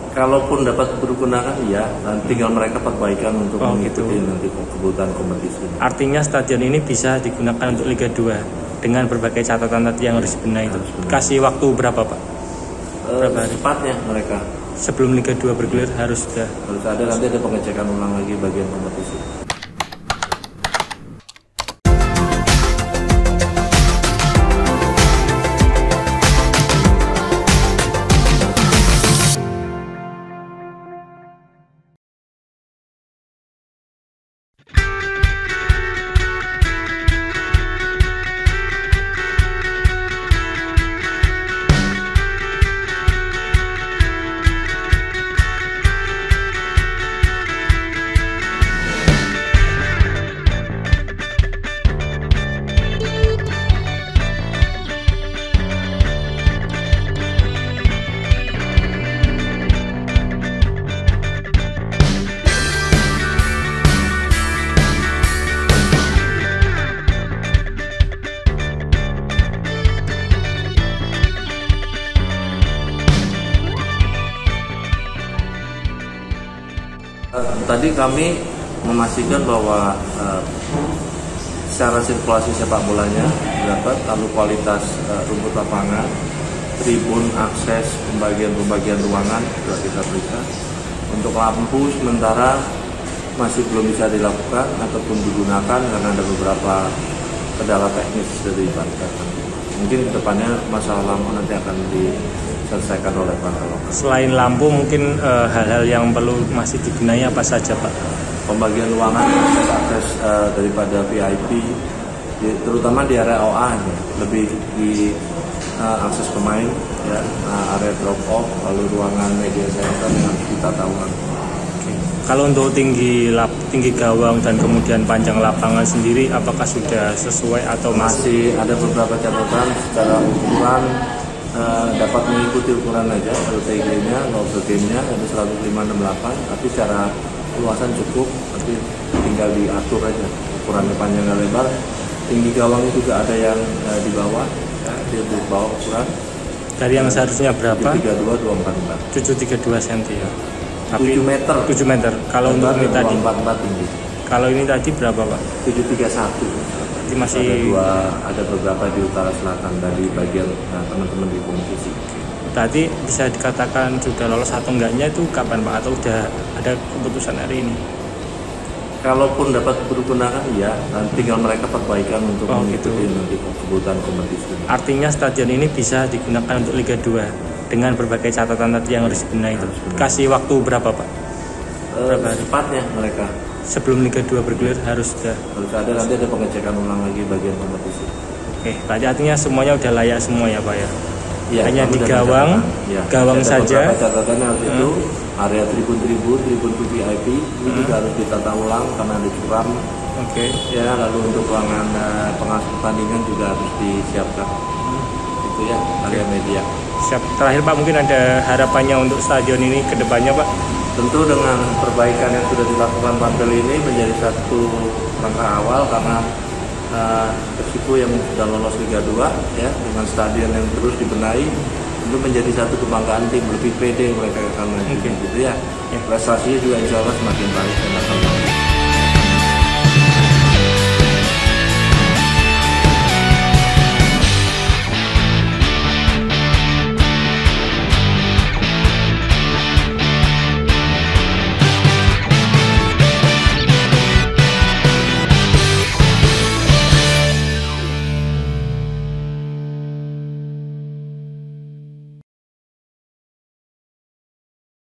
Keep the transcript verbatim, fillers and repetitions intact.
Kalaupun dapat bergunakan, ya, dan tinggal mereka perbaikan untuk oh, mengikuti gitu. nanti kebutuhan kompetisi. Artinya stadion ini bisa digunakan untuk Liga dua dengan berbagai catatan tadi yang harus dibenahi itu. Kasih waktu berapa, Pak? Berapa hari? Cepatnya mereka. Sebelum Liga dua bergulir harus sudah. Harus ada, nanti ada pengecekan ulang lagi bagian kompetisi. Tadi kami memastikan bahwa uh, secara sirkulasi sepak bolanya dapat, lalu kualitas uh, rumput lapangan, tribun, akses, pembagian-pembagian ruangan sudah kita periksa. Untuk lampu sementara masih belum bisa dilakukan ataupun digunakan karena ada beberapa kendala teknis dari Banten. Mungkin kedepannya masalah lampu nanti akan diselesaikan oleh para lokal. Selain lampu, mungkin e, hal-hal yang perlu masih dibenahi apa saja, Pak? Pembagian ruangan, akses e, daripada V I P, di, terutama di area O A, ya, lebih di e, akses pemain, ya, area drop off, lalu ruangan media center yang kita tahu. Kalau untuk tinggi lap, tinggi gawang dan kemudian panjang lapangan sendiri, apakah sudah sesuai atau masih, masih ada beberapa catatan secara ukuran uh, dapat mengikuti ukuran aja, L T G-nya, low game-nya ada seratus lima puluh enam delapan, tapi secara luasan cukup, tapi tinggal diatur aja ukurannya panjang dan lebar. Tinggi gawangnya juga ada yang uh, di bawah, ya, di bawah ukuran. Dari yang seharusnya berapa? tujuh tiga dua, dua empat empat. tujuh tiga dua sentimeter ya. Tapi tujuh meter. tujuh meter. Kalau untuk ini tadi dua empat empat tinggi. Kalau ini tadi berapa, Pak? tujuh tiga satu. Jadi masih ada dua, ada beberapa di utara selatan dari bagian nah, teman-teman di kompetisi. Tadi bisa dikatakan sudah lolos atau enggaknya itu kapan, Pak? Atau udah ada keputusan hari ini? Kalaupun dapat bergunakan, ya, dan tinggal mereka perbaikan untuk oh, mengikuti gitu. nanti kebutuhan kompetisi. Artinya stadion ini bisa digunakan untuk Liga dua dengan berbagai catatan tadi yang harus dibenahi itu. Kasih waktu berapa, Pak? Berapa hari? Cepatnya mereka. Sebelum Liga dua bergulir harus sudah. Harus ada, nanti ada pengecekan ulang lagi bagian kompetisi. Oke, berarti artinya semuanya udah layak semua ya, Pak ya? Ya, hanya di gawang, ya, gawang saja. Catatannya harus hmm. itu area tribun-tribun, tribun V I P ini hmm. juga harus ditata ulang karena ada curam. Oke. Okay. Ya, lalu untuk ruangan uh, pengawas pertandingan juga harus disiapkan. Hmm. Itu ya, area media. Siap. Terakhir, Pak, mungkin ada harapannya untuk stadion ini ke depannya, Pak? Tentu dengan perbaikan yang sudah dilakukan Banten ini menjadi satu langkah awal karena uh, Persiko yang sudah lolos Liga dua, ya, dengan stadion yang terus dibenahi itu menjadi satu kebanggaan tim, lebih pede mereka akan maju. Okay. Gitu ya. Yeah. Prestasinya juga insya Allah semakin baik dan akan